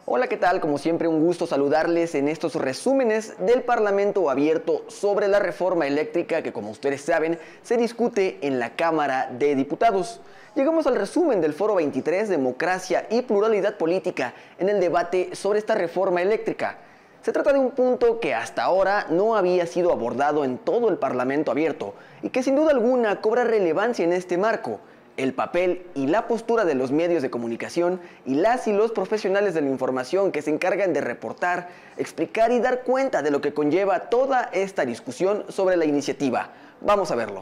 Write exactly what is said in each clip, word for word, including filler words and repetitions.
Hola, ¿qué tal? Como siempre, un gusto saludarles en estos resúmenes del Parlamento Abierto sobre la reforma eléctrica que, como ustedes saben, se discute en la Cámara de Diputados. Llegamos al resumen del Foro veintitrés, Democracia y Pluralidad Política, en el debate sobre esta reforma eléctrica. Se trata de un punto que hasta ahora no había sido abordado en todo el Parlamento Abierto y que sin duda alguna cobra relevancia en este marco: el papel y la postura de los medios de comunicación y las y los profesionales de la información que se encargan de reportar, explicar y dar cuenta de lo que conlleva toda esta discusión sobre la iniciativa. Vamos a verlo.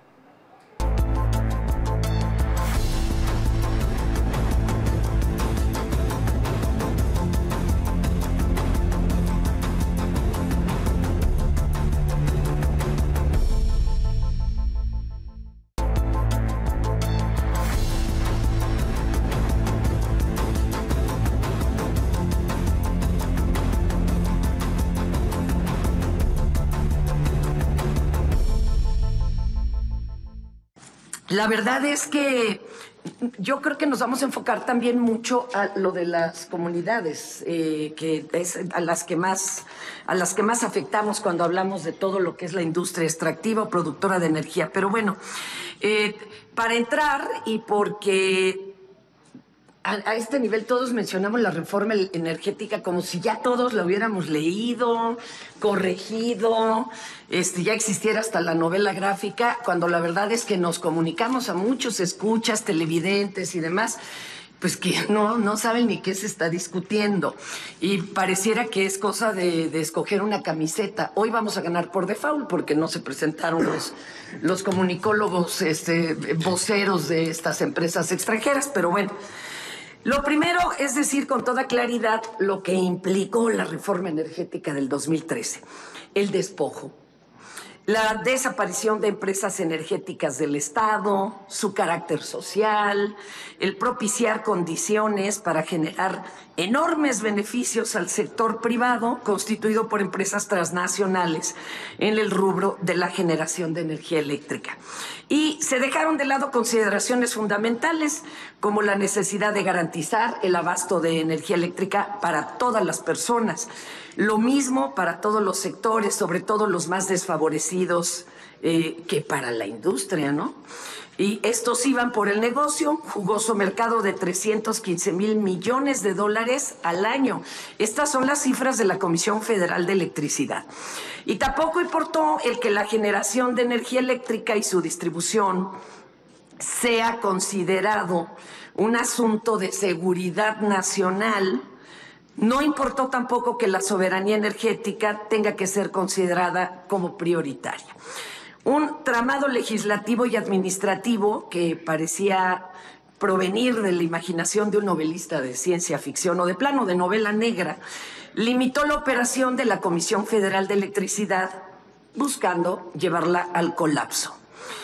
La verdad es que yo creo que nos vamos a enfocar también mucho a lo de las comunidades, eh, que es a las que más, a las que más afectamos cuando hablamos de todo lo que es la industria extractiva o productora de energía. Pero bueno, eh, para entrar y porque a, a este nivel todos mencionamos la reforma energética como si ya todos la hubiéramos leído, corregido, este, ya existiera hasta la novela gráfica, cuando la verdad es que nos comunicamos a muchos escuchas, televidentes y demás, pues que no, no saben ni qué se está discutiendo. Y pareciera que es cosa de, de escoger una camiseta. Hoy vamos a ganar por default porque no se presentaron los, los comunicólogos, este, voceros de estas empresas extranjeras, pero bueno. Lo primero es decir con toda claridad lo que implicó la reforma energética del dos mil trece, el despojo, la desaparición de empresas energéticas del Estado, su carácter social, el propiciar condiciones para generar enormes beneficios al sector privado constituido por empresas transnacionales en el rubro de la generación de energía eléctrica. Y se dejaron de lado consideraciones fundamentales como la necesidad de garantizar el abasto de energía eléctrica para todas las personas, lo mismo para todos los sectores, sobre todo los más desfavorecidos, eh, que para la industria, ¿no? Y estos iban por el negocio, jugoso mercado de trescientos quince mil millones de dólares al año. Estas son las cifras de la Comisión Federal de Electricidad. Y tampoco importó el que la generación de energía eléctrica y su distribución sea considerado un asunto de seguridad nacional. No importó tampoco que la soberanía energética tenga que ser considerada como prioritaria. Un tramado legislativo y administrativo que parecía provenir de la imaginación de un novelista de ciencia ficción o de plano de novela negra, limitó la operación de la Comisión Federal de Electricidad buscando llevarla al colapso.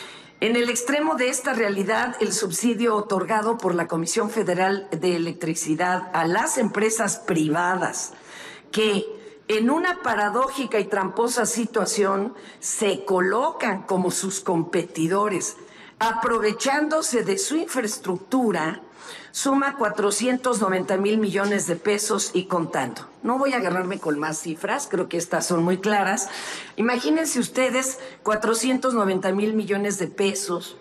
En el extremo de esta realidad, el subsidio otorgado por la Comisión Federal de Electricidad a las empresas privadas que en una paradójica y tramposa situación se colocan como sus competidores, aprovechándose de su infraestructura, suma cuatrocientos noventa mil millones de pesos y contando. No voy a agarrarme con más cifras, creo que estas son muy claras. Imagínense ustedes cuatrocientos noventa mil millones de pesos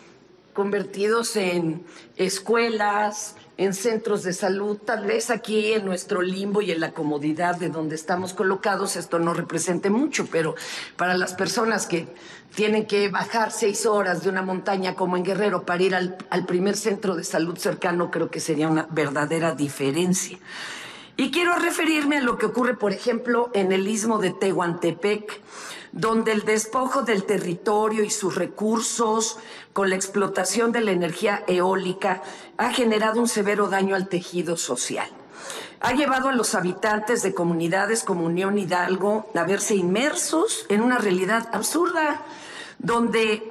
convertidos en escuelas, en centros de salud. Tal vez aquí en nuestro limbo y en la comodidad de donde estamos colocados esto no represente mucho, pero para las personas que tienen que bajar seis horas de una montaña como en Guerrero para ir al, al primer centro de salud cercano, creo que sería una verdadera diferencia. Y quiero referirme a lo que ocurre, por ejemplo, en el istmo de Tehuantepec, donde el despojo del territorio y sus recursos con la explotación de la energía eólica ha generado un severo daño al tejido social. Ha llevado a los habitantes de comunidades como Unión Hidalgo a verse inmersos en una realidad absurda, donde,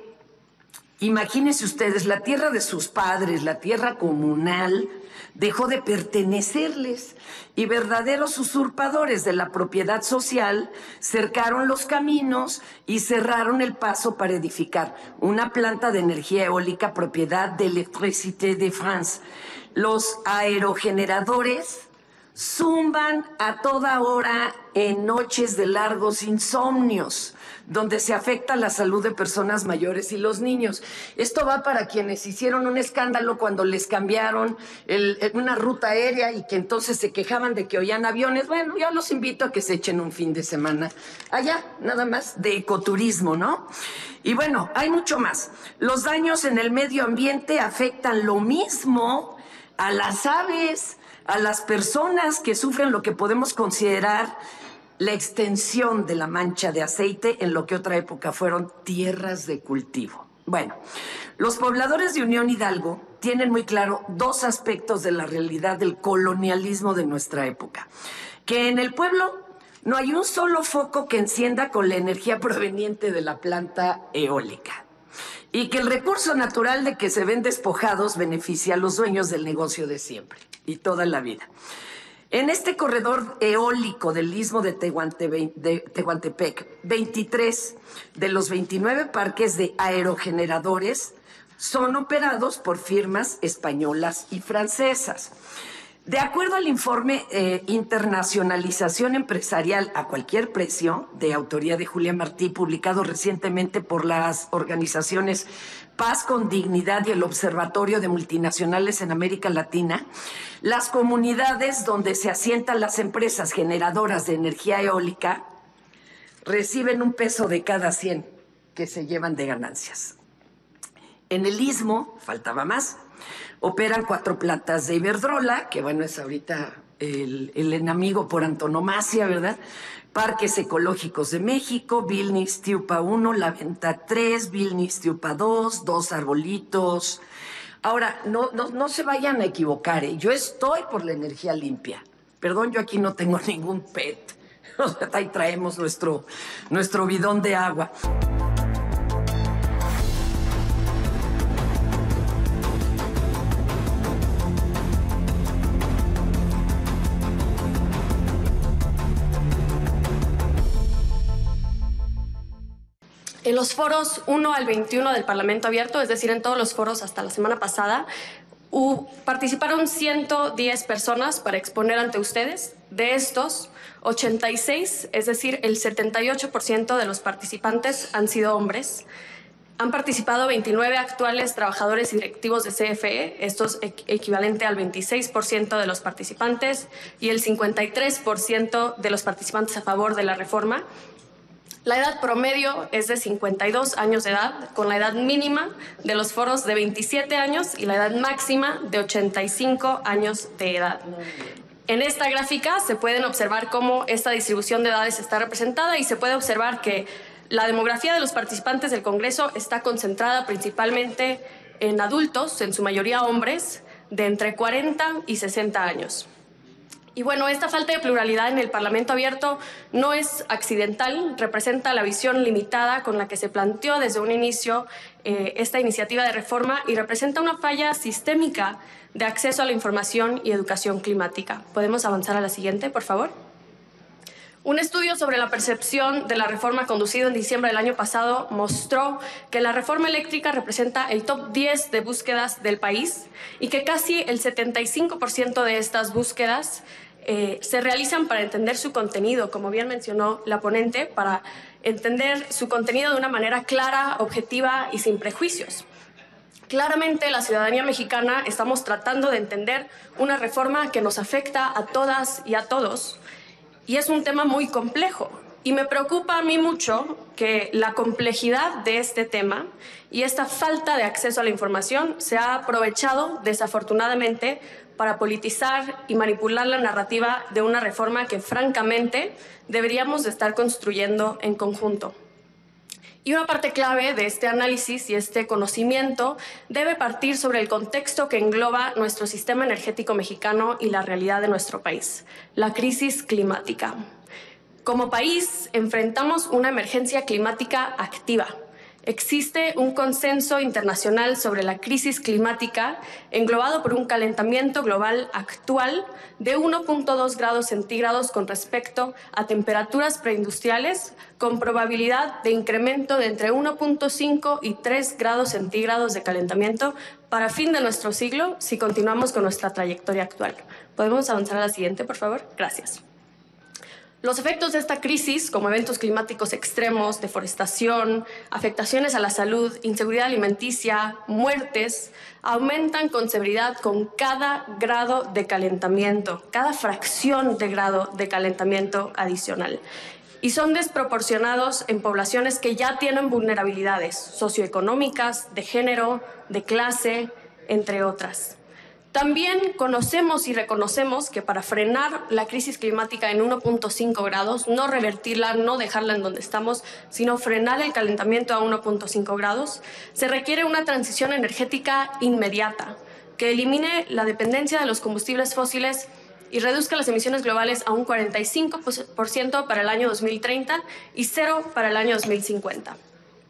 imagínense ustedes, la tierra de sus padres, la tierra comunal, dejó de pertenecerles y verdaderos usurpadores de la propiedad social cercaron los caminos y cerraron el paso para edificar una planta de energía eólica propiedad de Electricité de France. Los aerogeneradores zumban a toda hora en noches de largos insomnios, donde se afecta la salud de personas mayores y los niños. Esto va para quienes hicieron un escándalo cuando les cambiaron el, una ruta aérea y que entonces se quejaban de que oían aviones. Bueno, yo los invito a que se echen un fin de semana allá, nada más, de ecoturismo, ¿no? Y bueno, hay mucho más. Los daños en el medio ambiente afectan lo mismo a las aves, a las personas que sufren lo que podemos considerar la extensión de la mancha de aceite en lo que otra época fueron tierras de cultivo. Bueno, los pobladores de Unión Hidalgo tienen muy claro dos aspectos de la realidad del colonialismo de nuestra época. Que en el pueblo no hay un solo foco que encienda con la energía proveniente de la planta eólica. Y que el recurso natural de que se ven despojados beneficia a los dueños del negocio de siempre y toda la vida. En este corredor eólico del istmo de, Tehuante, de Tehuantepec, veintitrés de los veintinueve parques de aerogeneradores son operados por firmas españolas y francesas. De acuerdo al informe eh, Internacionalización Empresarial a Cualquier Precio, de autoría de Julia Martí, publicado recientemente por las organizaciones Paz con Dignidad y el Observatorio de Multinacionales en América Latina, las comunidades donde se asientan las empresas generadoras de energía eólica reciben un peso de cada cien que se llevan de ganancias. En el istmo, faltaba más, operan cuatro plantas de Iberdrola, que bueno, es ahorita el, el enemigo por antonomasia, ¿verdad? Parques Ecológicos de México, Vilnius-Tiupa uno, La Venta tres, Vilnius-Tiupa dos, Dos Arbolitos. Ahora, no, no, no se vayan a equivocar, ¿eh? Yo estoy por la energía limpia. Perdón, yo aquí no tengo ningún P E T. Ahí traemos nuestro, nuestro bidón de agua. En los foros uno al veintiuno del Parlamento Abierto, es decir, en todos los foros hasta la semana pasada, uh, participaron ciento diez personas para exponer ante ustedes. De estos, ochenta y seis, es decir, el setenta y ocho por ciento de los participantes han sido hombres. Han participado veintinueve actuales trabajadores y directivos de C F E, esto es equivalente al veintiséis por ciento de los participantes, y el cincuenta y tres por ciento de los participantes a favor de la reforma. La edad promedio es de cincuenta y dos años de edad, con la edad mínima de los foros de veintisiete años y la edad máxima de ochenta y cinco años de edad. En esta gráfica se pueden observar cómo esta distribución de edades está representada y se puede observar que la demografía de los participantes del Congreso está concentrada principalmente en adultos, en su mayoría hombres, de entre cuarenta y sesenta años. Y bueno, esta falta de pluralidad en el Parlamento Abierto no es accidental, representa la visión limitada con la que se planteó desde un inicio eh, esta iniciativa de reforma y representa una falla sistémica de acceso a la información y educación climática. ¿Podemos avanzar a la siguiente, por favor? Un estudio sobre la percepción de la reforma conducido en diciembre del año pasado mostró que la reforma eléctrica representa el top diez de búsquedas del país y que casi el setenta y cinco por ciento de estas búsquedas eh, se realizan para entender su contenido, como bien mencionó la ponente, para entender su contenido de una manera clara, objetiva y sin prejuicios. Claramente, la ciudadanía mexicana estamos tratando de entender una reforma que nos afecta a todas y a todos. Y es un tema muy complejo y me preocupa a mí mucho que la complejidad de este tema y esta falta de acceso a la información se ha aprovechado desafortunadamente para politizar y manipular la narrativa de una reforma que francamente deberíamos de estar construyendo en conjunto. Y una parte clave de este análisis y este conocimiento debe partir sobre el contexto que engloba nuestro sistema energético mexicano y la realidad de nuestro país, la crisis climática. Como país, enfrentamos una emergencia climática activa. Existe un consenso internacional sobre la crisis climática englobado por un calentamiento global actual de uno punto dos grados centígrados con respecto a temperaturas preindustriales, con probabilidad de incremento de entre uno punto cinco y tres grados centígrados de calentamiento para fin de nuestro siglo si continuamos con nuestra trayectoria actual. ¿Podemos avanzar a la siguiente, por favor? Gracias. Los efectos de esta crisis, como eventos climáticos extremos, deforestación, afectaciones a la salud, inseguridad alimenticia, muertes, aumentan con severidad con cada grado de calentamiento, cada fracción de grado de calentamiento adicional. Y son desproporcionados en poblaciones que ya tienen vulnerabilidades socioeconómicas, de género, de clase, entre otras. También conocemos y reconocemos que para frenar la crisis climática en uno punto cinco grados, no revertirla, no dejarla en donde estamos, sino frenar el calentamiento a uno punto cinco grados, se requiere una transición energética inmediata que elimine la dependencia de los combustibles fósiles y reduzca las emisiones globales a un cuarenta y cinco por ciento para el año dos mil treinta y cero para el año dos mil cincuenta.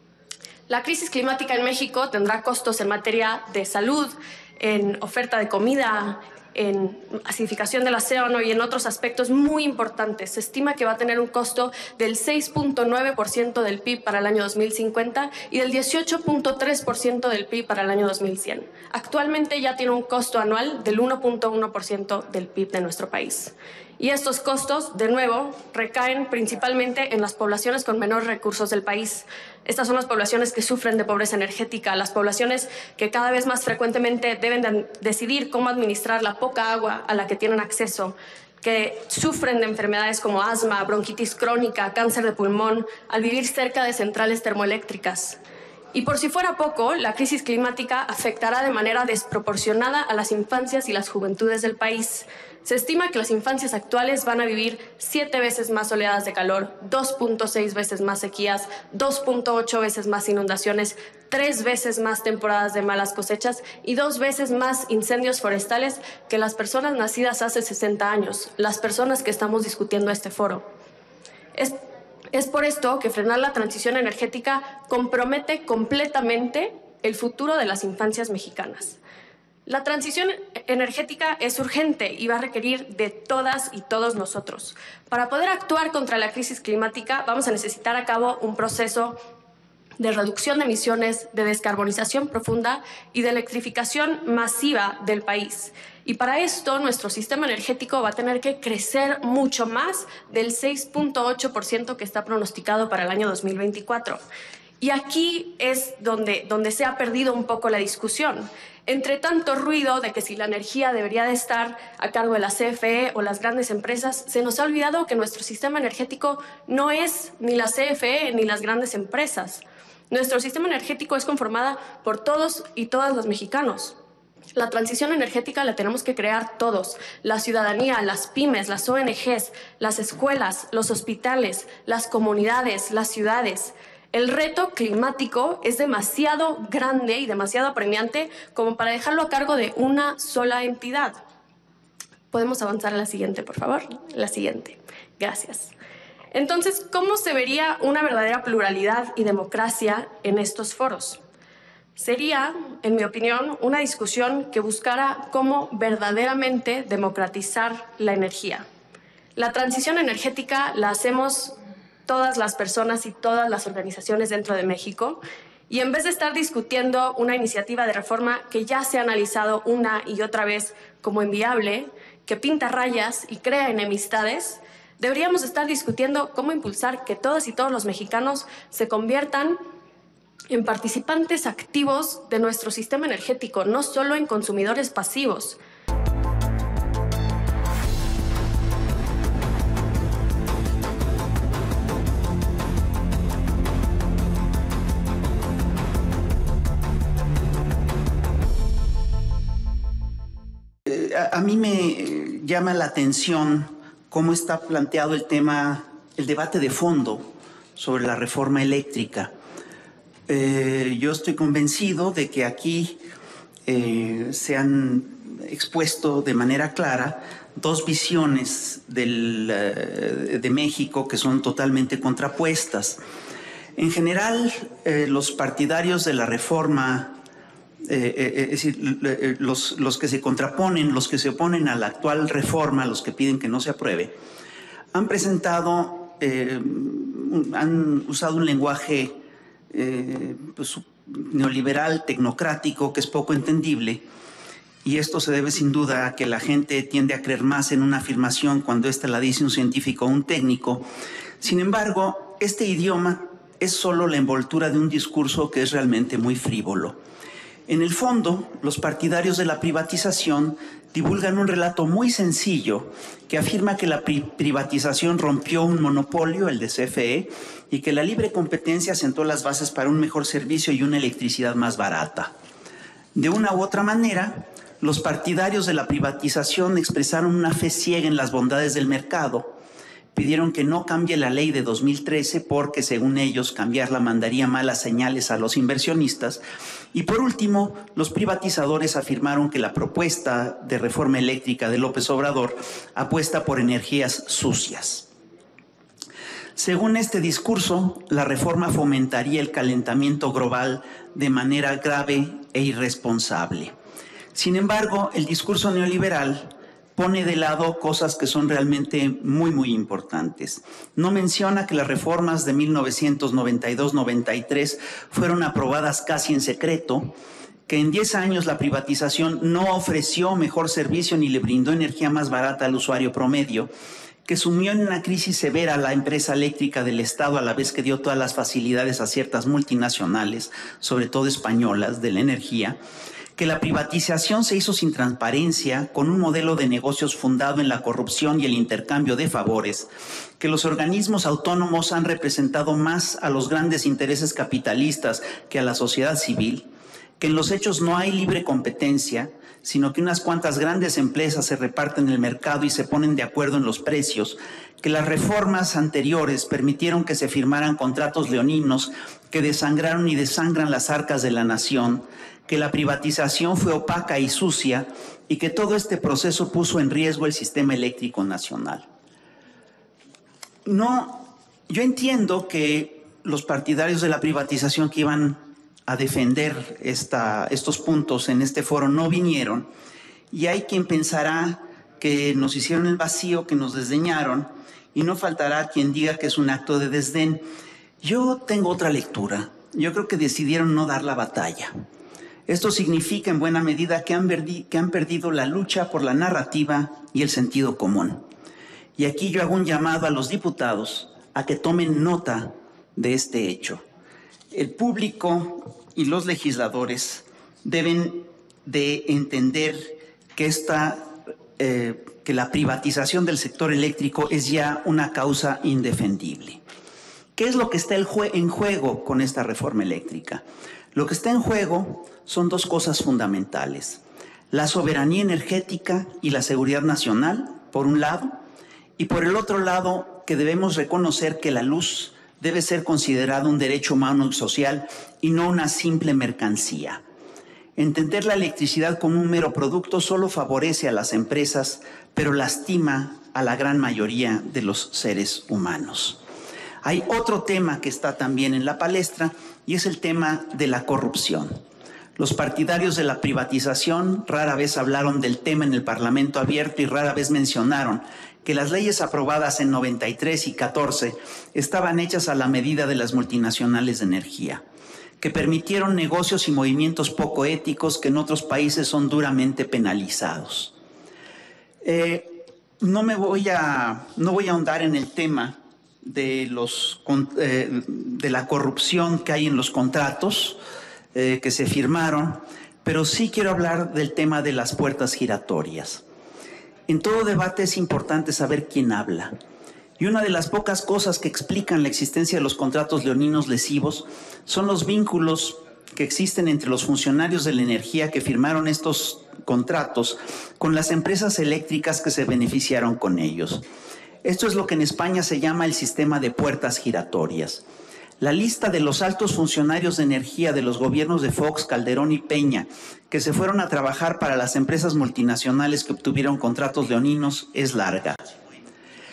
La crisis climática en México tendrá costos en materia de salud, en oferta de comida, en acidificación del océano y en otros aspectos muy importantes. Se estima que va a tener un costo del seis punto nueve por ciento del P I B para el año dos mil cincuenta y del dieciocho punto tres por ciento del P I B para el año dos mil cien. Actualmente ya tiene un costo anual del uno punto uno por ciento del P I B de nuestro país. Y estos costos, de nuevo, recaen principalmente en las poblaciones con menores recursos del país. Estas son las poblaciones que sufren de pobreza energética, las poblaciones que cada vez más frecuentemente deben de decidir cómo administrar la poca agua a la que tienen acceso, que sufren de enfermedades como asma, bronquitis crónica, cáncer de pulmón, al vivir cerca de centrales termoeléctricas. Y por si fuera poco, la crisis climática afectará de manera desproporcionada a las infancias y las juventudes del país. Se estima que las infancias actuales van a vivir siete veces más oleadas de calor, dos punto seis veces más sequías, dos punto ocho veces más inundaciones, tres veces más temporadas de malas cosechas y dos veces más incendios forestales que las personas nacidas hace sesenta años, las personas que estamos discutiendo este foro. Es Es por esto que frenar la transición energética compromete completamente el futuro de las infancias mexicanas. La transición energética es urgente y va a requerir de todas y todos nosotros. Para poder actuar contra la crisis climática vamos a necesitar a cabo un proceso de reducción de emisiones, de descarbonización profunda y de electrificación masiva del país. Y para esto nuestro sistema energético va a tener que crecer mucho más del seis punto ocho por ciento que está pronosticado para el año dos mil veinticuatro. Y aquí es donde, donde se ha perdido un poco la discusión. Entre tanto ruido de que si la energía debería de estar a cargo de la C F E o las grandes empresas, se nos ha olvidado que nuestro sistema energético no es ni la C F E ni las grandes empresas. Nuestro sistema energético es conformado por todos y todas los mexicanos. La transición energética la tenemos que crear todos, la ciudadanía, las pymes, las O N Ges, las escuelas, los hospitales, las comunidades, las ciudades. El reto climático es demasiado grande y demasiado apremiante como para dejarlo a cargo de una sola entidad. ¿Podemos avanzar a la siguiente, por favor? La siguiente. Gracias. Entonces, ¿cómo se vería una verdadera pluralidad y democracia en estos foros? Sería, en mi opinión, una discusión que buscara cómo verdaderamente democratizar la energía. La transición energética la hacemos todas las personas y todas las organizaciones dentro de México, y en vez de estar discutiendo una iniciativa de reforma que ya se ha analizado una y otra vez como inviable, que pinta rayas y crea enemistades, deberíamos estar discutiendo cómo impulsar que todas y todos los mexicanos se conviertan en participantes activos de nuestro sistema energético, no solo en consumidores pasivos. A mí me llama la atención cómo está planteado el tema, el debate de fondo sobre la reforma eléctrica. Eh, yo estoy convencido de que aquí eh, se han expuesto de manera clara dos visiones del, eh, de México que son totalmente contrapuestas. En general, eh, los partidarios de la reforma, eh, eh, es decir, eh, los, los que se contraponen, los que se oponen a la actual reforma, los que piden que no se apruebe, han presentado, eh, han usado un lenguaje eh, pues, neoliberal, tecnocrático, que es poco entendible, y esto se debe sin duda a que la gente tiende a creer más en una afirmación cuando ésta la dice un científico o un técnico. Sin embargo, este idioma es solo la envoltura de un discurso que es realmente muy frívolo. En el fondo, los partidarios de la privatización divulgan un relato muy sencillo que afirma que la pri privatización rompió un monopolio, el de C F E, y que la libre competencia sentó las bases para un mejor servicio y una electricidad más barata. De una u otra manera, los partidarios de la privatización expresaron una fe ciega en las bondades del mercado. Pidieron que no cambie la ley de dos mil trece porque, según ellos, cambiarla mandaría malas señales a los inversionistas. Y por último, los privatizadores afirmaron que la propuesta de reforma eléctrica de López Obrador apuesta por energías sucias. Según este discurso, la reforma fomentaría el calentamiento global de manera grave e irresponsable. Sin embargo, el discurso neoliberal pone de lado cosas que son realmente muy, muy importantes. No menciona que las reformas de mil novecientos noventa y dos noventa y tres fueron aprobadas casi en secreto, que en diez años la privatización no ofreció mejor servicio ni le brindó energía más barata al usuario promedio, que sumió en una crisis severa a la empresa eléctrica del Estado a la vez que dio todas las facilidades a ciertas multinacionales, sobre todo españolas, de la energía, que la privatización se hizo sin transparencia, con un modelo de negocios fundado en la corrupción y el intercambio de favores, que los organismos autónomos han representado más a los grandes intereses capitalistas que a la sociedad civil, que en los hechos no hay libre competencia, sino que unas cuantas grandes empresas se reparten el mercado y se ponen de acuerdo en los precios, que las reformas anteriores permitieron que se firmaran contratos leoninos que desangraron y desangran las arcas de la nación, que la privatización fue opaca y sucia y que todo este proceso puso en riesgo el sistema eléctrico nacional. No, yo entiendo que los partidarios de la privatización que iban a defender esta, estos puntos en este foro no vinieron, y hay quien pensará que nos hicieron el vacío, que nos desdeñaron, y no faltará quien diga que es un acto de desdén. Yo tengo otra lectura. Yo creo que decidieron no dar la batalla. Esto significa en buena medida que han, que han perdido la lucha por la narrativa y el sentido común. Y aquí yo hago un llamado a los diputados a que tomen nota de este hecho. El público y los legisladores deben de entender que, esta, eh, que la privatización del sector eléctrico es ya una causa indefendible. ¿Qué es lo que está en juego con esta reforma eléctrica? Lo que está en juego son dos cosas fundamentales: la soberanía energética y la seguridad nacional, por un lado, y por el otro lado, que debemos reconocer que la luz debe ser considerada un derecho humano y social y no una simple mercancía. Entender la electricidad como un mero producto solo favorece a las empresas, pero lastima a la gran mayoría de los seres humanos. Hay otro tema que está también en la palestra y es el tema de la corrupción. Los partidarios de la privatización rara vez hablaron del tema en el Parlamento abierto y rara vez mencionaron que las leyes aprobadas en noventa y tres y catorce estaban hechas a la medida de las multinacionales de energía, que permitieron negocios y movimientos poco éticos que en otros países son duramente penalizados. Eh, no me voy a, no voy a ahondar en el tema de, los, eh, de la corrupción que hay en los contratos eh, que se firmaron, pero sí quiero hablar del tema de las puertas giratorias. En todo debate es importante saber quién habla. Y una de las pocas cosas que explican la existencia de los contratos leoninos lesivos son los vínculos que existen entre los funcionarios de la energía que firmaron estos contratos con las empresas eléctricas que se beneficiaron con ellos. Esto es lo que en España se llama el sistema de puertas giratorias. La lista de los altos funcionarios de energía de los gobiernos de Fox, Calderón y Peña que se fueron a trabajar para las empresas multinacionales que obtuvieron contratos leoninos es larga.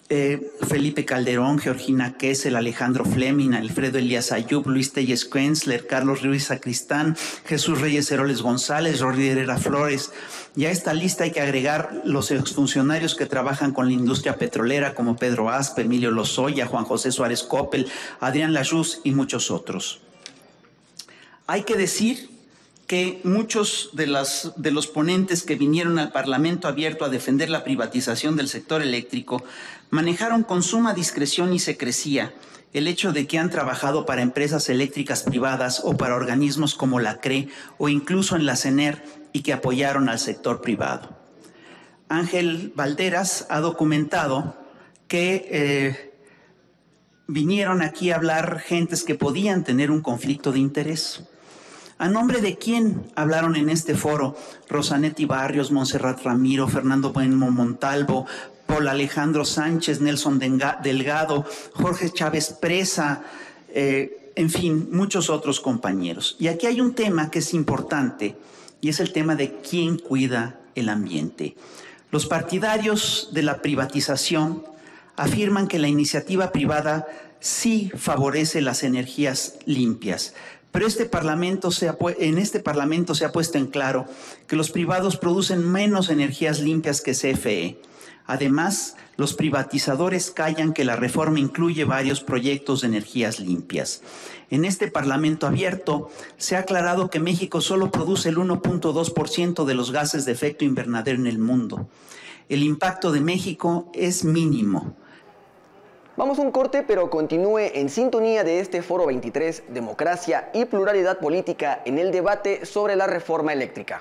Eh, Felipe Calderón, Georgina Kessel, Alejandro Fleming, Alfredo Elías Ayub, Luis Telles Quenzler, Carlos Ruiz Sacristán, Jesús Reyes Heroles González, Jordi Herrera Flores. Y a esta lista hay que agregar los exfuncionarios que trabajan con la industria petrolera como Pedro Aspe, Emilio Lozoya, Juan José Suárez Coppel, Adrián Lajuz y muchos otros. Hay que decir que muchos de, las, de los ponentes que vinieron al Parlamento Abierto a defender la privatización del sector eléctrico manejaron con suma discreción y secrecía el hecho de que han trabajado para empresas eléctricas privadas o para organismos como la C R E o incluso en la CENER y que apoyaron al sector privado. Ángel Valderas ha documentado que eh, vinieron aquí a hablar gentes que podían tener un conflicto de interés. ¿A nombre de quién hablaron en este foro Rosanetti Barrios, Montserrat Ramiro, Fernando Bueno Montalvo, Paul Alejandro Sánchez, Nelson Delgado, Jorge Chávez Presa, eh, en fin, muchos otros compañeros? Y aquí hay un tema que es importante y es el tema de quién cuida el ambiente. Los partidarios de la privatización afirman que la iniciativa privada sí favorece las energías limpias. Pero este parlamento se ha, en este Parlamento se ha puesto en claro que los privados producen menos energías limpias que C F E. Además, los privatizadores callan que la reforma incluye varios proyectos de energías limpias. En este Parlamento Abierto se ha aclarado que México solo produce el uno punto dos por ciento de los gases de efecto invernadero en el mundo. El impacto de México es mínimo. Vamos a un corte, pero continúe en sintonía de este Foro veintitrés, Democracia y Pluralidad Política en el debate sobre la reforma eléctrica.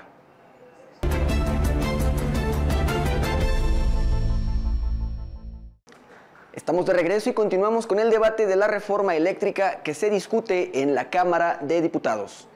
Estamos de regreso y continuamos con el debate de la reforma eléctrica que se discute en la Cámara de Diputados.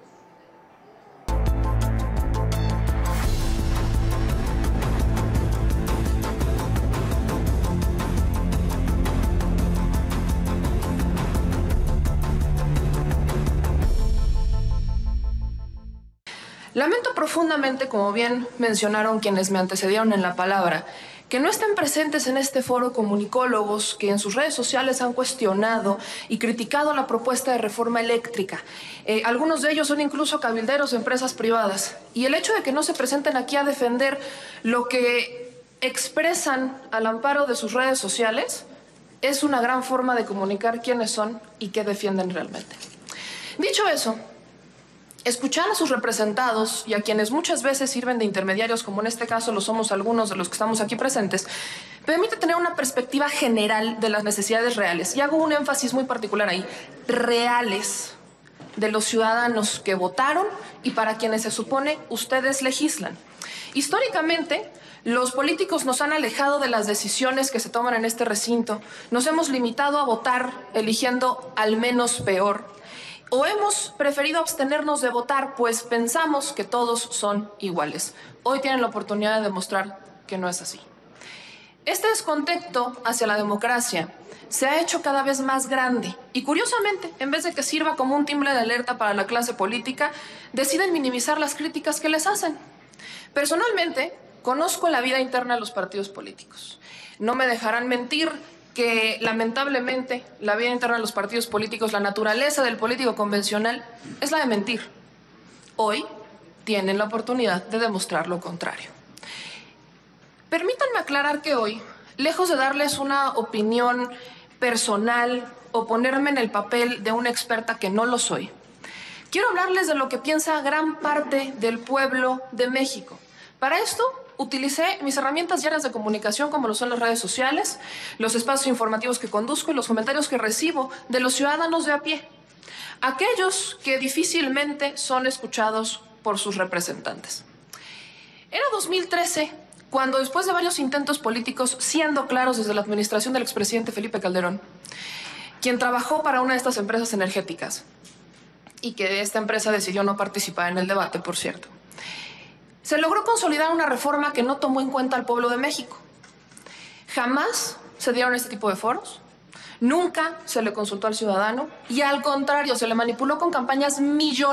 Lamento profundamente, como bien mencionaron quienes me antecedieron en la palabra, que no estén presentes en este foro comunicólogos que en sus redes sociales han cuestionado y criticado la propuesta de reforma eléctrica. Eh, algunos de ellos son incluso cabilderos de empresas privadas. Y el hecho de que no se presenten aquí a defender lo que expresan al amparo de sus redes sociales es una gran forma de comunicar quiénes son y qué defienden realmente. Dicho eso, escuchar a sus representados y a quienes muchas veces sirven de intermediarios, como en este caso lo somos algunos de los que estamos aquí presentes, permite tener una perspectiva general de las necesidades reales. Y hago un énfasis muy particular ahí, reales, de los ciudadanos que votaron y para quienes se supone ustedes legislan. Históricamente, los políticos nos han alejado de las decisiones que se toman en este recinto. Nos hemos limitado a votar eligiendo al menos peor. O hemos preferido abstenernos de votar, pues pensamos que todos son iguales. Hoy tienen la oportunidad de demostrar que no es así. Este descontento hacia la democracia se ha hecho cada vez más grande y, curiosamente, en vez de que sirva como un timbre de alerta para la clase política, deciden minimizar las críticas que les hacen. Personalmente, conozco la vida interna de los partidos políticos. No me dejarán mentir que lamentablemente la vida interna de los partidos políticos, la naturaleza del político convencional es la de mentir. Hoy tienen la oportunidad de demostrar lo contrario. Permítanme aclarar que hoy, lejos de darles una opinión personal o ponerme en el papel de una experta que no lo soy, quiero hablarles de lo que piensa gran parte del pueblo de México. Para esto, utilicé mis herramientas diarias de comunicación, como lo son las redes sociales, los espacios informativos que conduzco y los comentarios que recibo de los ciudadanos de a pie, aquellos que difícilmente son escuchados por sus representantes. Era dos mil trece cuando, después de varios intentos políticos, siendo claros desde la administración del expresidente Felipe Calderón, quien trabajó para una de estas empresas energéticas y que esta empresa decidió no participar en el debate, por cierto, se logró consolidar una reforma que no tomó en cuenta al pueblo de México. Jamás se dieron este tipo de foros, nunca se le consultó al ciudadano y, al contrario, se le manipuló con campañas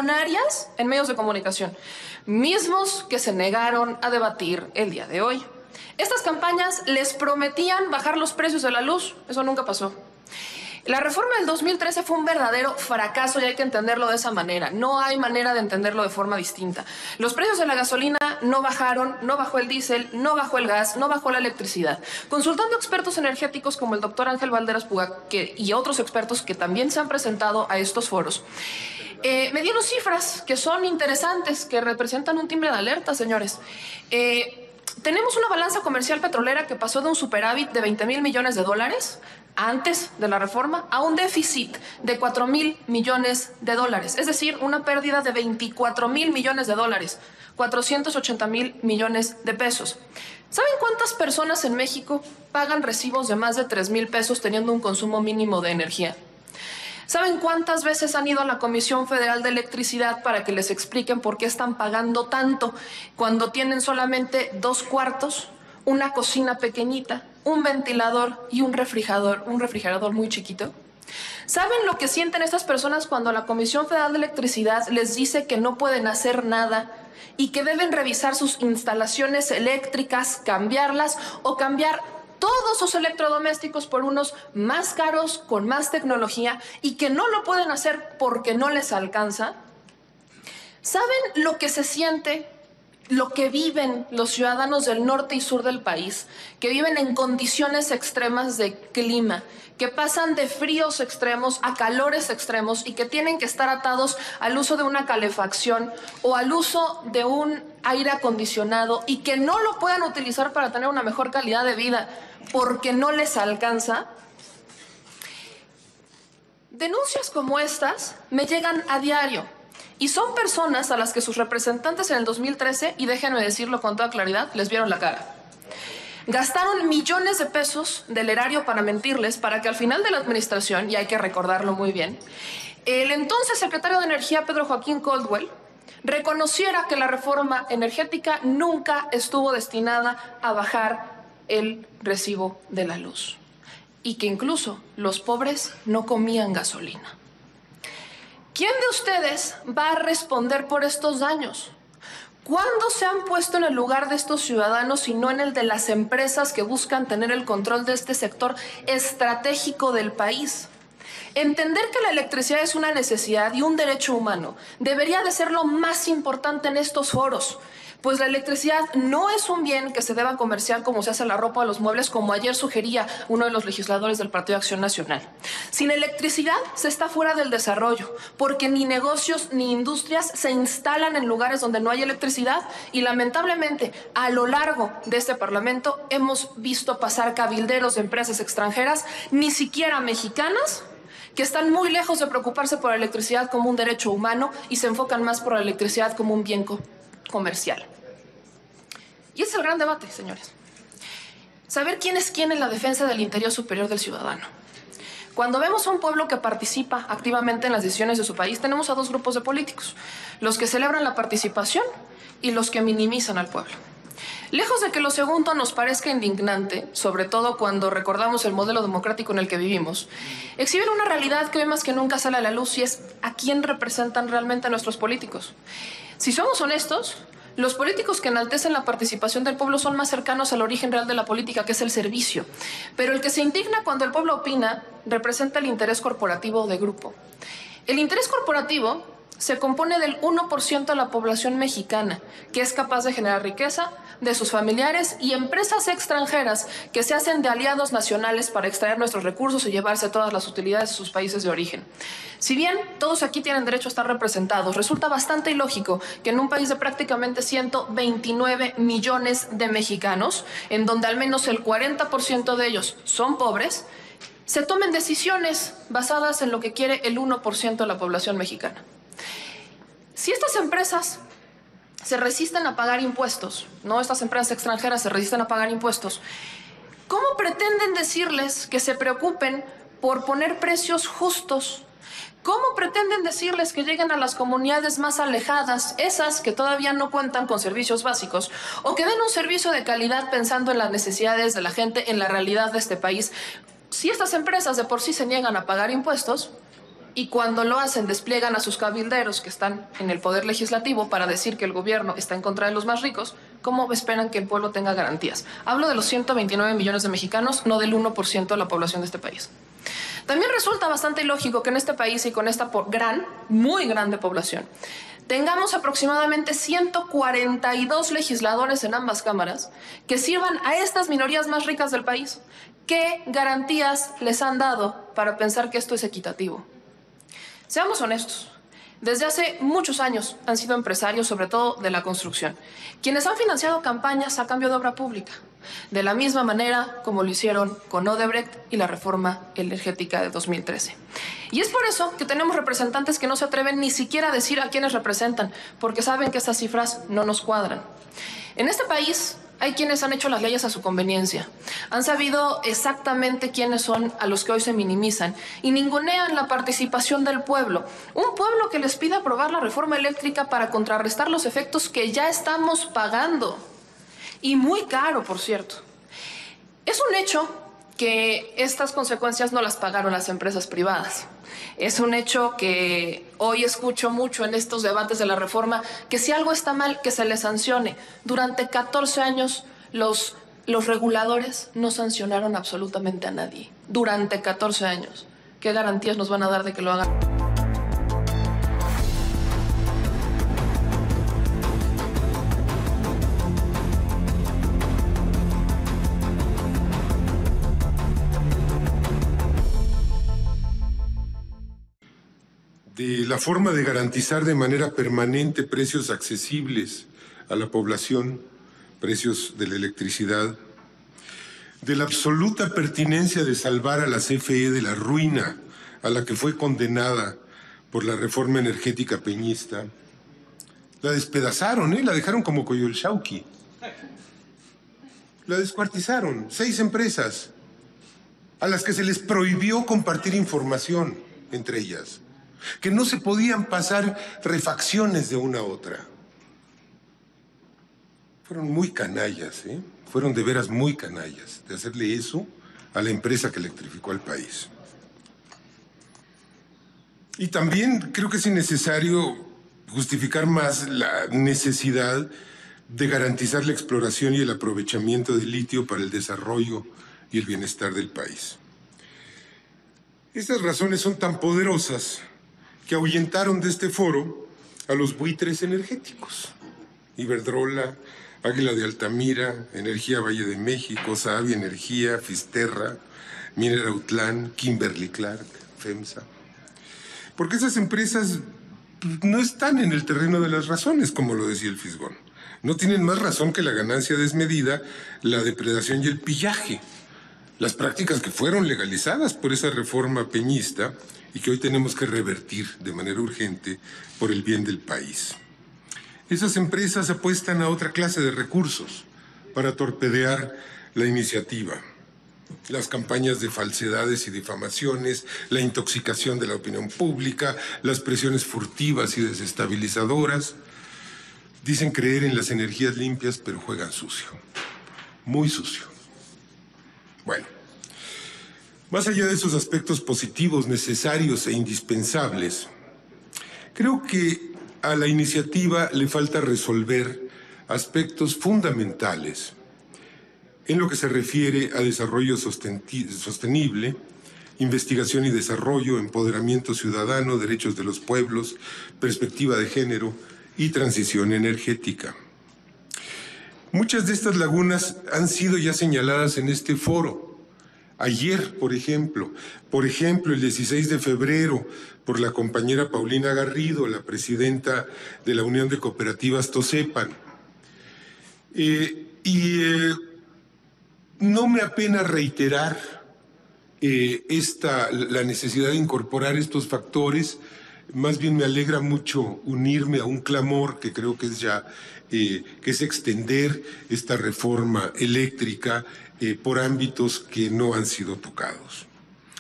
millonarias en medios de comunicación, mismos que se negaron a debatir el día de hoy. Estas campañas les prometían bajar los precios de la luz. Eso nunca pasó. La reforma del dos mil trece fue un verdadero fracaso y hay que entenderlo de esa manera. No hay manera de entenderlo de forma distinta. Los precios de la gasolina no bajaron, no bajó el diésel, no bajó el gas, no bajó la electricidad. Consultando expertos energéticos como el doctor Ángel Valderas Puga que, y otros expertos que también se han presentado a estos foros, eh, me dieron cifras que son interesantes, que representan un timbre de alerta, señores. Eh, Tenemos una balanza comercial petrolera que pasó de un superávit de veinte mil millones de dólares antes de la reforma a un déficit de cuatro mil millones de dólares. Es decir, una pérdida de veinticuatro mil millones de dólares, cuatrocientos ochenta mil millones de pesos. ¿Saben cuántas personas en México pagan recibos de más de tres mil pesos teniendo un consumo mínimo de energía? ¿Saben cuántas veces han ido a la Comisión Federal de Electricidad para que les expliquen por qué están pagando tanto cuando tienen solamente dos cuartos, una cocina pequeñita, un ventilador y un refrigerador, un refrigerador muy chiquito? ¿Saben lo que sienten estas personas cuando la Comisión Federal de Electricidad les dice que no pueden hacer nada y que deben revisar sus instalaciones eléctricas, cambiarlas o cambiar todos sus electrodomésticos por unos más caros, con más tecnología, y que no lo pueden hacer porque no les alcanza? ¿Saben lo que se siente, lo que viven los ciudadanos del norte y sur del país, que viven en condiciones extremas de clima, que pasan de fríos extremos a calores extremos y que tienen que estar atados al uso de una calefacción o al uso de un aire acondicionado y que no lo puedan utilizar para tener una mejor calidad de vida porque no les alcanza? Denuncias como estas me llegan a diario y son personas a las que sus representantes en el dos mil trece, y déjenme decirlo con toda claridad, les vieron la cara. Gastaron millones de pesos del erario para mentirles, para que al final de la administración, y hay que recordarlo muy bien, el entonces secretario de Energía, Pedro Joaquín Caldwell, reconociera que la reforma energética nunca estuvo destinada a bajar el recibo de la luz y que incluso los pobres no comían gasolina. ¿Quién de ustedes va a responder por estos daños? ¿Cuándo se han puesto en el lugar de estos ciudadanos y no en el de las empresas que buscan tener el control de este sector estratégico del país? Entender que la electricidad es una necesidad y un derecho humano debería de ser lo más importante en estos foros, pues la electricidad no es un bien que se deba comerciar como se hace la ropa o los muebles, como ayer sugería uno de los legisladores del Partido Acción Nacional. Sin electricidad se está fuera del desarrollo, porque ni negocios ni industrias se instalan en lugares donde no hay electricidad y lamentablemente a lo largo de este Parlamento hemos visto pasar cabilderos de empresas extranjeras, ni siquiera mexicanas, que están muy lejos de preocuparse por la electricidad como un derecho humano y se enfocan más por la electricidad como un bien co- comercial. Y ese es el gran debate, señores. Saber quién es quién en la defensa del interés superior del ciudadano. Cuando vemos a un pueblo que participa activamente en las decisiones de su país, tenemos a dos grupos de políticos: los que celebran la participación y los que minimizan al pueblo. Lejos de que lo segundo nos parezca indignante, sobre todo cuando recordamos el modelo democrático en el que vivimos, exhiben una realidad que hoy más que nunca sale a la luz, y es a quién representan realmente a nuestros políticos. Si somos honestos, los políticos que enaltecen la participación del pueblo son más cercanos al origen real de la política, que es el servicio. Pero el que se indigna cuando el pueblo opina representa el interés corporativo de grupo. El interés corporativo se compone del uno por ciento de la población mexicana, que es capaz de generar riqueza, de sus familiares y empresas extranjeras que se hacen de aliados nacionales para extraer nuestros recursos y llevarse todas las utilidades de sus países de origen. Si bien todos aquí tienen derecho a estar representados, resulta bastante ilógico que en un país de prácticamente ciento veintinueve millones de mexicanos, en donde al menos el cuarenta por ciento de ellos son pobres, se tomen decisiones basadas en lo que quiere el uno por ciento de la población mexicana. Si estas empresas se resisten a pagar impuestos, no estas empresas extranjeras se resisten a pagar impuestos, ¿cómo pretenden decirles que se preocupen por poner precios justos? ¿Cómo pretenden decirles que lleguen a las comunidades más alejadas, esas que todavía no cuentan con servicios básicos, o que den un servicio de calidad pensando en las necesidades de la gente, en la realidad de este país? Si estas empresas de por sí se niegan a pagar impuestos, y cuando lo hacen despliegan a sus cabilderos que están en el poder legislativo para decir que el gobierno está en contra de los más ricos, ¿cómo esperan que el pueblo tenga garantías? Hablo de los ciento veintinueve millones de mexicanos, no del uno por ciento de la población de este país. También resulta bastante ilógico que en este país y con esta gran, muy grande población, tengamos aproximadamente ciento cuarenta y dos legisladores en ambas cámaras que sirvan a estas minorías más ricas del país. ¿Qué garantías les han dado para pensar que esto es equitativo? Seamos honestos. Desde hace muchos años han sido empresarios, sobre todo de la construcción, quienes han financiado campañas a cambio de obra pública, de la misma manera como lo hicieron con Odebrecht y la reforma energética de dos mil trece. Y es por eso que tenemos representantes que no se atreven ni siquiera a decir a quiénes representan, porque saben que estas cifras no nos cuadran. En este país hay quienes han hecho las leyes a su conveniencia. Han sabido exactamente quiénes son a los que hoy se minimizan y ningunean la participación del pueblo. Un pueblo que les pide aprobar la reforma eléctrica para contrarrestar los efectos que ya estamos pagando. Y muy caro, por cierto. Es un hecho que estas consecuencias no las pagaron las empresas privadas. Es un hecho que hoy escucho mucho en estos debates de la reforma, que si algo está mal, que se le sancione. Durante catorce años los, los reguladores no sancionaron absolutamente a nadie. Durante catorce años. ¿Qué garantías nos van a dar de que lo hagan? De la forma de garantizar de manera permanente precios accesibles a la población, precios de la electricidad, de la absoluta pertinencia de salvar a la C F E de la ruina a la que fue condenada por la reforma energética peñista. La despedazaron, ¿eh? La dejaron como Coyolxauhqui. La descuartizaron, seis empresas a las que se les prohibió compartir información entre ellas, que no se podían pasar refacciones de una a otra. Fueron muy canallas, ¿eh? Fueron de veras muy canallas de hacerle eso a la empresa que electrificó al país. Y también creo que es innecesario justificar más la necesidad de garantizar la exploración y el aprovechamiento del litio para el desarrollo y el bienestar del país. Estas razones son tan poderosas que ahuyentaron de este foro a los buitres energéticos. Iberdrola, Águila de Altamira, Energía Valle de México, Sahabi Energía, Fisterra, Minera Utlán, Kimberly-Clark, FEMSA. Porque esas empresas no están en el terreno de las razones, como lo decía el Fisgón. No tienen más razón que la ganancia desmedida, la depredación y el pillaje. Las prácticas que fueron legalizadas por esa reforma peñista y que hoy tenemos que revertir de manera urgente por el bien del país. Esas empresas apuestan a otra clase de recursos para torpedear la iniciativa. Las campañas de falsedades y difamaciones, la intoxicación de la opinión pública, las presiones furtivas y desestabilizadoras. Dicen creer en las energías limpias, pero juegan sucio. Muy sucio. Bueno. Más allá de esos aspectos positivos, necesarios e indispensables, creo que a la iniciativa le falta resolver aspectos fundamentales en lo que se refiere a desarrollo sostenible, investigación y desarrollo, empoderamiento ciudadano, derechos de los pueblos, perspectiva de género y transición energética. Muchas de estas lagunas han sido ya señaladas en este foro. Ayer, por ejemplo, por ejemplo, el dieciséis de febrero, por la compañera Paulina Garrido, la presidenta de la Unión de Cooperativas Tosepan. Eh, y eh, no me apena reiterar eh, esta, la necesidad de incorporar estos factores. Más bien me alegra mucho unirme a un clamor que creo que es ya, eh, que es extender esta reforma eléctrica Eh, por ámbitos que no han sido tocados.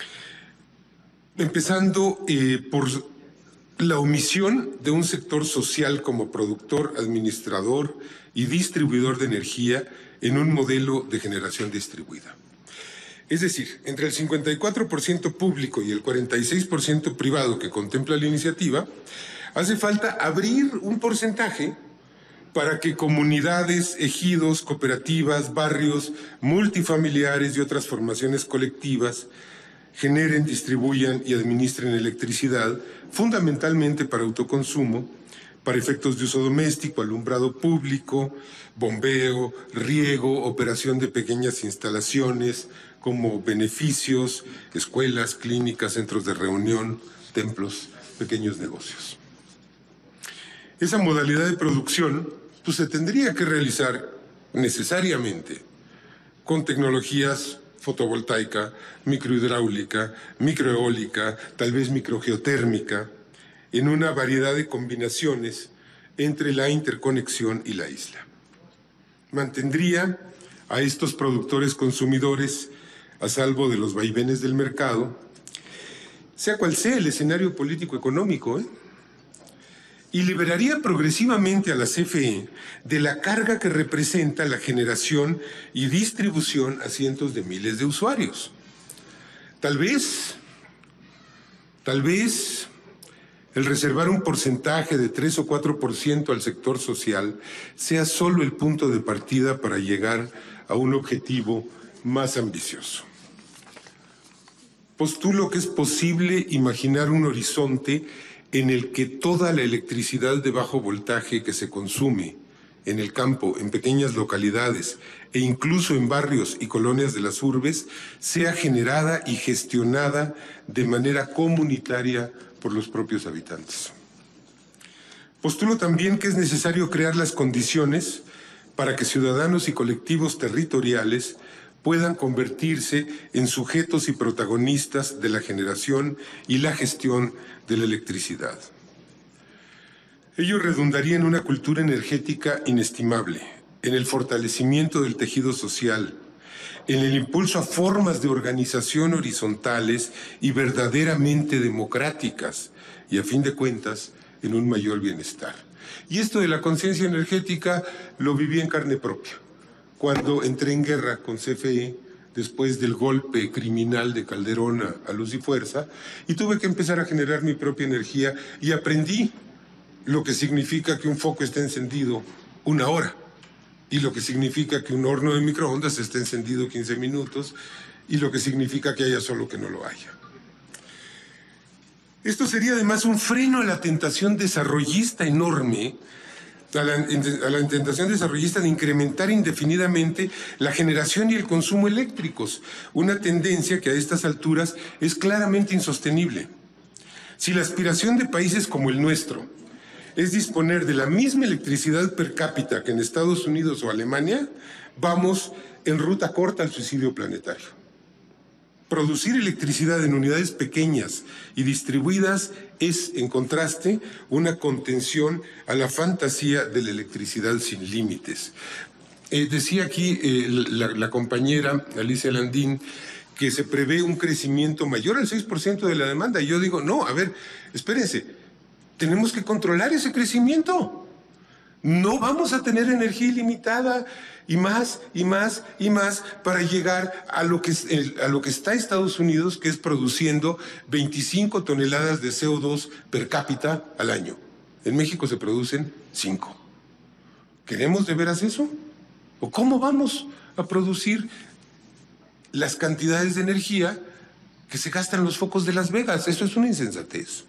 Empezando eh, por la omisión de un sector social como productor, administrador y distribuidor de energía en un modelo de generación distribuida. Es decir, entre el cincuenta y cuatro por ciento público y el cuarenta y seis por ciento privado que contempla la iniciativa, hace falta abrir un porcentaje para que comunidades, ejidos, cooperativas, barrios, multifamiliares y otras formaciones colectivas generen, distribuyan y administren electricidad, fundamentalmente para autoconsumo, para efectos de uso doméstico, alumbrado público, bombeo, riego, operación de pequeñas instalaciones como beneficios, escuelas, clínicas, centros de reunión, templos, pequeños negocios. Esa modalidad de producción pues, se tendría que realizar necesariamente con tecnologías fotovoltaica, microhidráulica, microeólica, tal vez microgeotérmica, en una variedad de combinaciones entre la interconexión y la isla. Mantendría a estos productores consumidores a salvo de los vaivenes del mercado, sea cual sea el escenario político-económico, ¿eh? y liberaría progresivamente a la C F E de la carga que representa la generación y distribución a cientos de miles de usuarios. Tal vez, tal vez, el reservar un porcentaje de tres o cuatro por ciento al sector social sea solo el punto de partida para llegar a un objetivo más ambicioso. Postulo que es posible imaginar un horizonte en el que toda la electricidad de bajo voltaje que se consume en el campo, en pequeñas localidades e incluso en barrios y colonias de las urbes, sea generada y gestionada de manera comunitaria por los propios habitantes. Postulo también que es necesario crear las condiciones para que ciudadanos y colectivos territoriales puedan convertirse en sujetos y protagonistas de la generación y la gestión de la electricidad. Ello redundaría en una cultura energética inestimable, en el fortalecimiento del tejido social, en el impulso a formas de organización horizontales y verdaderamente democráticas, y a fin de cuentas, en un mayor bienestar. Y esto de la conciencia energética lo viví en carne propia, cuando entré en guerra con C F E, después del golpe criminal de Calderón a, a Luz y Fuerza, y tuve que empezar a generar mi propia energía, y aprendí lo que significa que un foco esté encendido una hora, y lo que significa que un horno de microondas esté encendido quince minutos, y lo que significa que haya solo que no lo haya. Esto sería además un freno a la tentación desarrollista enorme, a la, a la tentación desarrollista de incrementar indefinidamente la generación y el consumo eléctricos, una tendencia que a estas alturas es claramente insostenible. Si la aspiración de países como el nuestro es disponer de la misma electricidad per cápita que en Estados Unidos o Alemania, vamos en ruta corta al suicidio planetario. Producir electricidad en unidades pequeñas y distribuidas es, en contraste, una contención a la fantasía de la electricidad sin límites. Eh, decía aquí eh, la, la compañera Alicia Landín que se prevé un crecimiento mayor al seis por ciento de la demanda. Y yo digo, no, a ver, espérense, tenemos que controlar ese crecimiento. No vamos a tener energía ilimitada y más y más y más para llegar a lo que, a lo que está Estados Unidos, que es produciendo veinticinco toneladas de C O dos per cápita al año. En México se producen cinco. ¿Queremos de veras eso? ¿O cómo vamos a producir las cantidades de energía que se gastan en los focos de Las Vegas? Eso es una insensatez.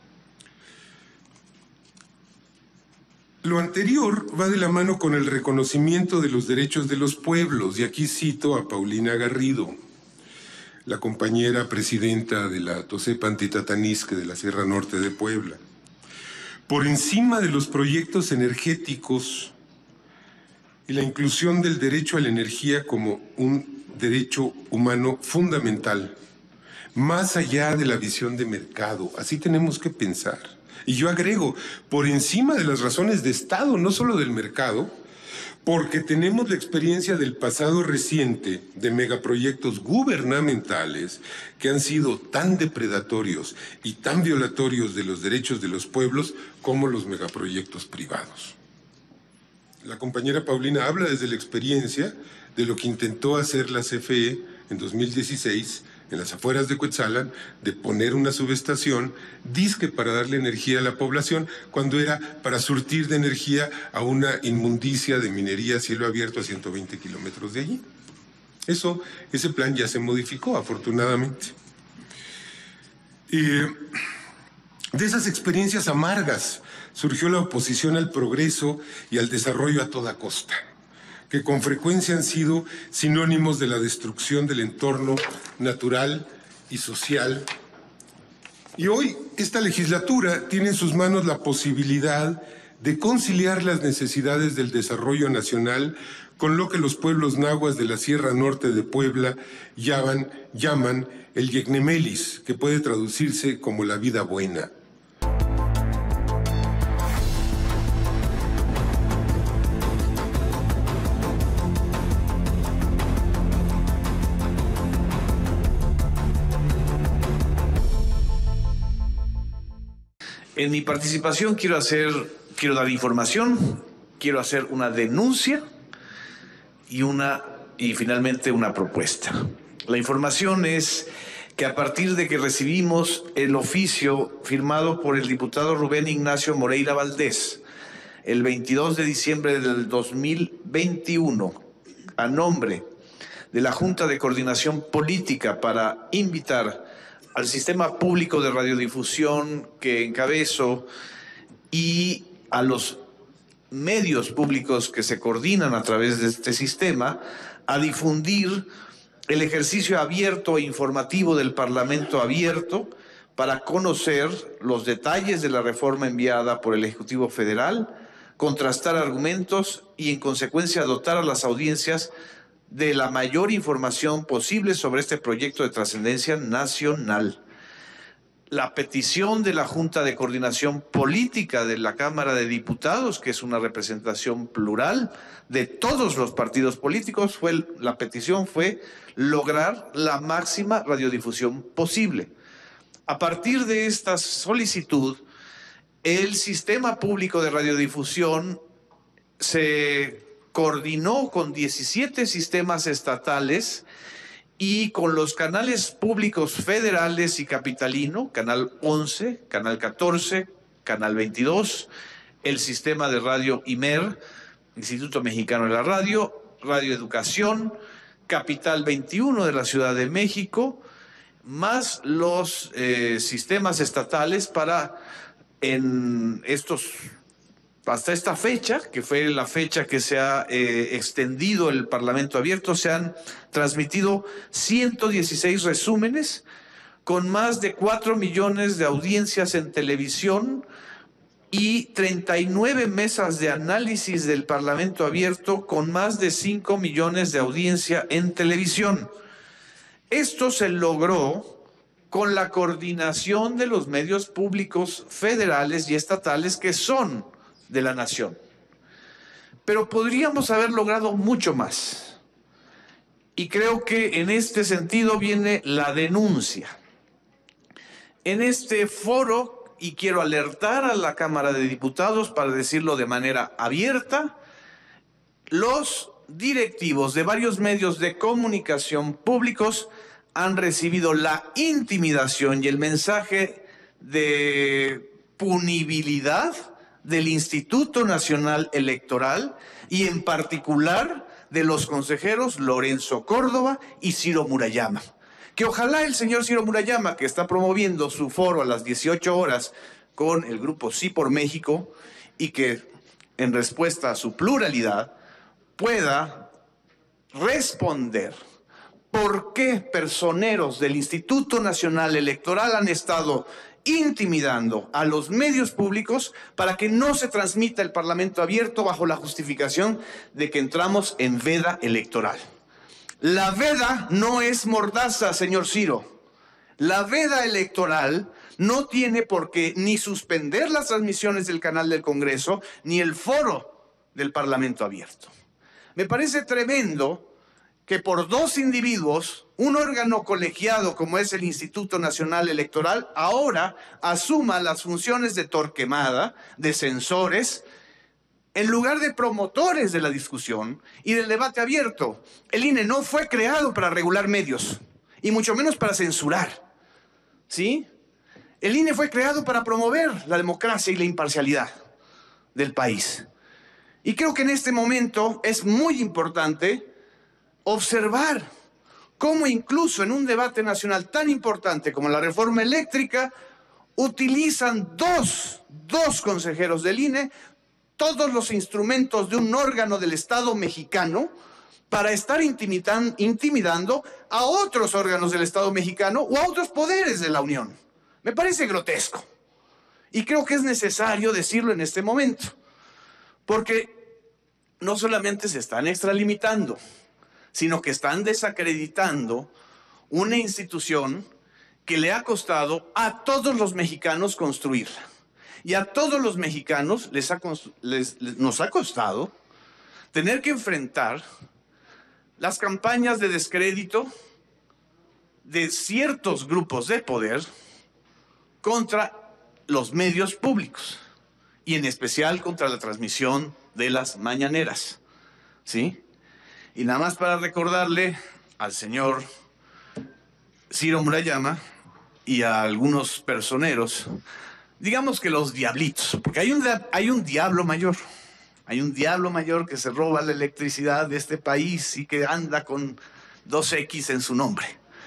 Lo anterior va de la mano con el reconocimiento de los derechos de los pueblos, y aquí cito a Paulina Garrido, la compañera presidenta de la Tosepa Antitatanisque de la Sierra Norte de Puebla. Por encima de los proyectos energéticos y la inclusión del derecho a la energía como un derecho humano fundamental, más allá de la visión de mercado, así tenemos que pensar. Y yo agrego, por encima de las razones de Estado, no solo del mercado, porque tenemos la experiencia del pasado reciente de megaproyectos gubernamentales que han sido tan depredatorios y tan violatorios de los derechos de los pueblos como los megaproyectos privados. La compañera Paulina habla desde la experiencia de lo que intentó hacer la C F E en dos mil dieciséis en las afueras de Cuetzalan, de poner una subestación, disque para darle energía a la población, cuando era para surtir de energía a una inmundicia de minería a cielo abierto a ciento veinte kilómetros de allí. Eso, ese plan ya se modificó, afortunadamente. Eh, de esas experiencias amargas surgió la oposición al progreso y al desarrollo a toda costa, que con frecuencia han sido sinónimos de la destrucción del entorno natural y social. Y hoy esta legislatura tiene en sus manos la posibilidad de conciliar las necesidades del desarrollo nacional con lo que los pueblos nahuas de la Sierra Norte de Puebla llaman, llaman el Yecnemelis, que puede traducirse como la vida buena. En mi participación quiero hacer, quiero dar información, quiero hacer una denuncia y una y finalmente una propuesta. La información es que a partir de que recibimos el oficio firmado por el diputado Rubén Ignacio Moreira Valdés el veintidós de diciembre del dos mil veintiuno a nombre de la Junta de Coordinación Política para invitar al sistema público de radiodifusión que encabezo y a los medios públicos que se coordinan a través de este sistema a difundir el ejercicio abierto e informativo del Parlamento Abierto para conocer los detalles de la reforma enviada por el Ejecutivo Federal, contrastar argumentos y en consecuencia dotar a las audiencias de la mayor información posible sobre este proyecto de trascendencia nacional. La petición de la Junta de Coordinación Política de la Cámara de Diputados, que es una representación plural de todos los partidos políticos, fue, la petición fue lograr la máxima radiodifusión posible. A partir de esta solicitud, el sistema público de radiodifusión se coordinó con diecisiete sistemas estatales y con los canales públicos federales y capitalino, Canal once, Canal catorce, Canal veintidós, el sistema de radio I M E R, Instituto Mexicano de la Radio, Radio Educación, Capital veintiuno de la Ciudad de México, más los eh, sistemas estatales para en estos hasta esta fecha, que fue la fecha que se ha eh, extendido el Parlamento Abierto, se han transmitido ciento dieciséis resúmenes con más de cuatro millones de audiencias en televisión y treinta y nueve mesas de análisis del Parlamento Abierto con más de cinco millones de audiencia en televisión. Esto se logró con la coordinación de los medios públicos federales y estatales que son de la nación. Pero podríamos haber logrado mucho más. Y creo que en este sentido viene la denuncia. En este foro, y quiero alertar a la Cámara de Diputados para decirlo de manera abierta, los directivos de varios medios de comunicación públicos han recibido la intimidación y el mensaje de punibilidad del Instituto Nacional Electoral y en particular de los consejeros Lorenzo Córdoba y Ciro Murayama. Que ojalá el señor Ciro Murayama, que está promoviendo su foro a las dieciocho horas con el grupo Sí por México y que en respuesta a su pluralidad pueda responder por qué personeros del Instituto Nacional Electoral han estado intimidando a los medios públicos para que no se transmita el Parlamento Abierto bajo la justificación de que entramos en veda electoral. La veda no es mordaza, señor Ciro. La veda electoral no tiene por qué ni suspender las transmisiones del canal del Congreso ni el foro del Parlamento Abierto. Me parece tremendo que por dos individuos, un órgano colegiado como es el Instituto Nacional Electoral, ahora asuma las funciones de Torquemada, de censores, en lugar de promotores de la discusión y del debate abierto. El I N E no fue creado para regular medios y mucho menos para censurar, ¿sí? El I N E fue creado para promover la democracia y la imparcialidad del país. Y creo que en este momento es muy importante observar cómo incluso en un debate nacional tan importante como la reforma eléctrica, utilizan dos, dos consejeros del I N E todos los instrumentos de un órgano del Estado mexicano para estar intimidan, intimidando a otros órganos del Estado mexicano o a otros poderes de la Unión. Me parece grotesco. Y creo que es necesario decirlo en este momento, porque no solamente se están extralimitando, sino que están desacreditando una institución que le ha costado a todos los mexicanos construirla. Y a todos los mexicanos les ha, les, les, nos ha costado tener que enfrentar las campañas de descrédito de ciertos grupos de poder contra los medios públicos y en especial contra la transmisión de las mañaneras, ¿sí? Y nada más para recordarle al señor Ciro Murayama y a algunos personeros, digamos que los diablitos, porque hay un, hay un diablo mayor, hay un diablo mayor que se roba la electricidad de este país y que anda con dos equis en su nombre,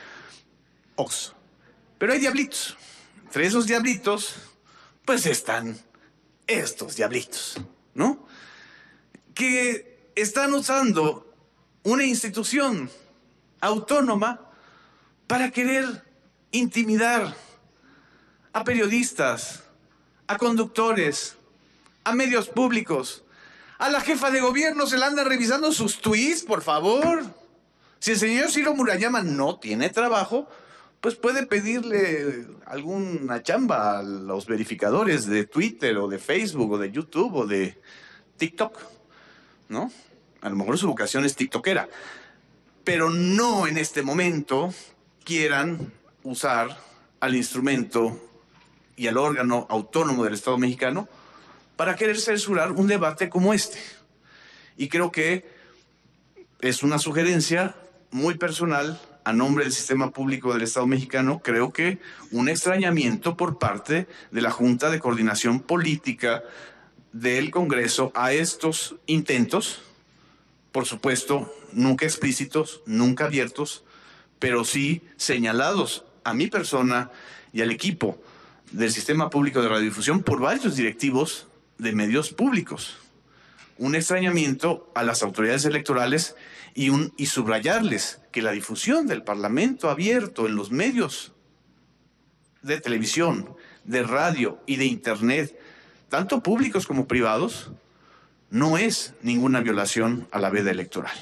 Oxxo. Pero hay diablitos. Entre esos diablitos, pues están estos diablitos, ¿no? Que están usando una institución autónoma para querer intimidar a periodistas, a conductores, a medios públicos. A la jefa de gobierno se le anda revisando sus tweets, por favor. Si el señor Ciro Murayama no tiene trabajo, pues puede pedirle alguna chamba a los verificadores de Twitter o de Facebook o de YouTube o de TikTok, ¿no? A lo mejor su vocación es tiktokera, pero no en este momento quieran usar al instrumento y al órgano autónomo del Estado mexicano para querer censurar un debate como este. Y creo que es una sugerencia muy personal a nombre del sistema público del Estado mexicano. Creo que un extrañamiento por parte de la Junta de Coordinación Política del Congreso a estos intentos, por supuesto, nunca explícitos, nunca abiertos, pero sí señalados a mi persona y al equipo del sistema público de radiodifusión por varios directivos de medios públicos. Un extrañamiento a las autoridades electorales y, un, y subrayarles que la difusión del Parlamento abierto en los medios de televisión, de radio y de Internet, tanto públicos como privados, no es ninguna violación a la veda electoral.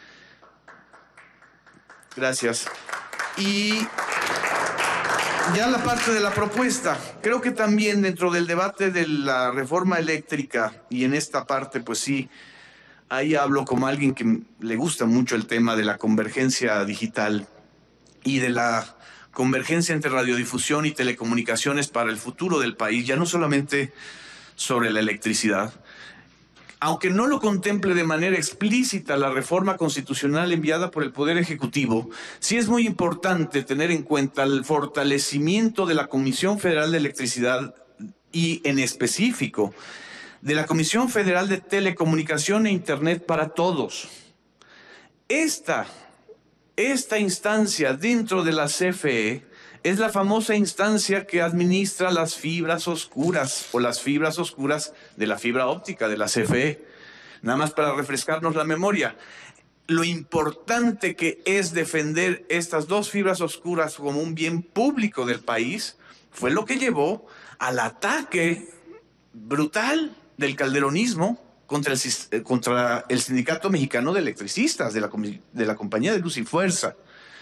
Gracias. Y ya la parte de la propuesta, creo que también dentro del debate de la reforma eléctrica, y en esta parte pues sí, ahí hablo como alguien que le gusta mucho el tema de la convergencia digital y de la convergencia entre radiodifusión y telecomunicaciones para el futuro del país, ya no solamente sobre la electricidad. Aunque no lo contemple de manera explícita la reforma constitucional enviada por el Poder Ejecutivo, sí es muy importante tener en cuenta el fortalecimiento de la Comisión Federal de Electricidad y, en específico, de la Comisión Federal de Telecomunicación e Internet para Todos. Esta, esta instancia dentro de la C F E es la famosa instancia que administra las fibras oscuras o las fibras oscuras de la fibra óptica de la C F E. Nada más para refrescarnos la memoria. Lo importante que es defender estas dos fibras oscuras como un bien público del país fue lo que llevó al ataque brutal del calderonismo contra el, contra el Sindicato Mexicano de Electricistas, de la, de la Compañía de Luz y Fuerza.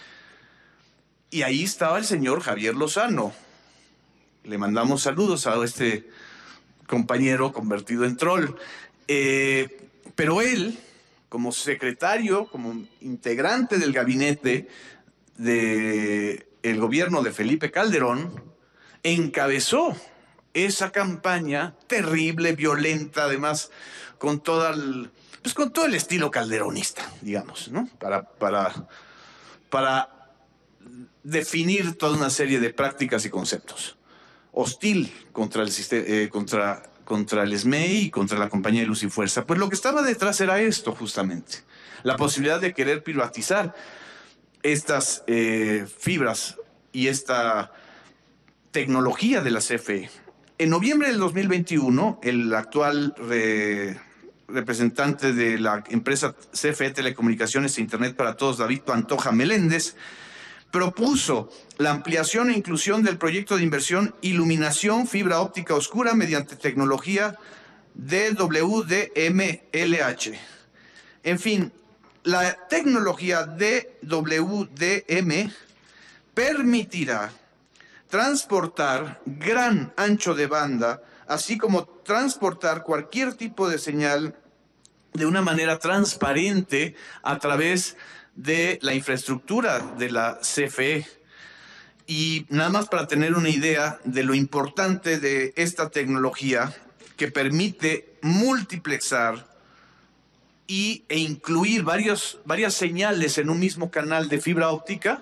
Y ahí estaba el señor Javier Lozano. Le mandamos saludos a este compañero convertido en troll. Eh, pero él, como secretario, como integrante del gabinete del gobierno de Felipe Calderón, encabezó esa campaña terrible, violenta, además, con, toda el, pues con todo el estilo calderonista, digamos, ¿no? Para... para, para definir toda una serie de prácticas y conceptos. Hostil contra el, eh, contra, contra el S M E I y contra la compañía de Luz y Fuerza. Pues lo que estaba detrás era esto, justamente. La posibilidad de querer privatizar estas eh, fibras y esta tecnología de la C F E. En noviembre del dos mil veintiuno, el actual re, representante de la empresa C F E Telecomunicaciones e Internet para Todos, David Pantoja Meléndez, propuso la ampliación e inclusión del proyecto de inversión Iluminación Fibra Óptica Oscura mediante tecnología D W D M L H. En fin, la tecnología D W D M permitirá transportar gran ancho de banda, así como transportar cualquier tipo de señal de una manera transparente a través de la infraestructura de la C F E. Y nada más para tener una idea de lo importante de esta tecnología que permite multiplexar y, e incluir varios, varias señales en un mismo canal de fibra óptica,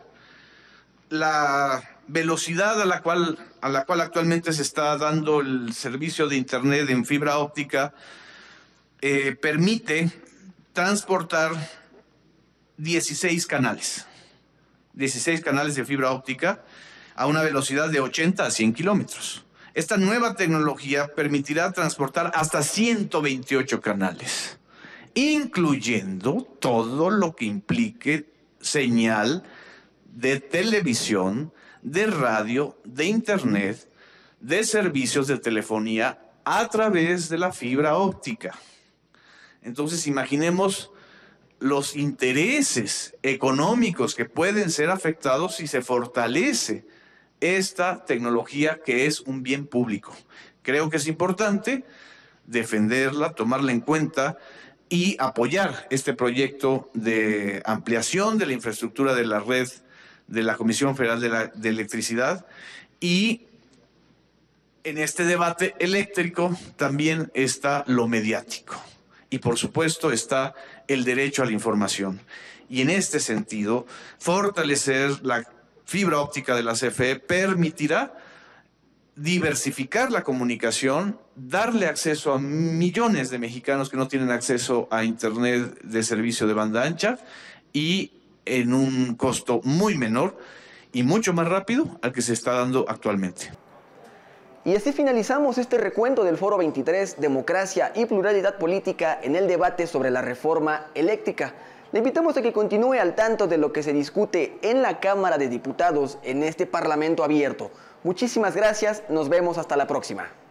la velocidad a la cual, a la cual actualmente se está dando el servicio de Internet en fibra óptica eh, permite transportar dieciséis canales. dieciséis canales de fibra óptica a una velocidad de ochenta a cien kilómetros. Esta nueva tecnología permitirá transportar hasta ciento veintiocho canales, incluyendo todo lo que implique señal de televisión, de radio, de internet, de servicios de telefonía a través de la fibra óptica. Entonces, imaginemos los intereses económicos que pueden ser afectados si se fortalece esta tecnología que es un bien público. Creo que es importante defenderla, tomarla en cuenta y apoyar este proyecto de ampliación de la infraestructura de la red de la Comisión Federal de, la, de Electricidad. Y en este debate eléctrico también está lo mediático. Y por supuesto está el derecho a la información. Y en este sentido, fortalecer la fibra óptica de la C F E permitirá diversificar la comunicación, darle acceso a millones de mexicanos que no tienen acceso a Internet de servicio de banda ancha y en un costo muy menor y mucho más rápido al que se está dando actualmente. Y así finalizamos este recuento del Foro veintitrés, Democracia y Pluralidad Política en el debate sobre la reforma eléctrica. Le invitamos a que continúe al tanto de lo que se discute en la Cámara de Diputados en este Parlamento abierto. Muchísimas gracias, nos vemos hasta la próxima.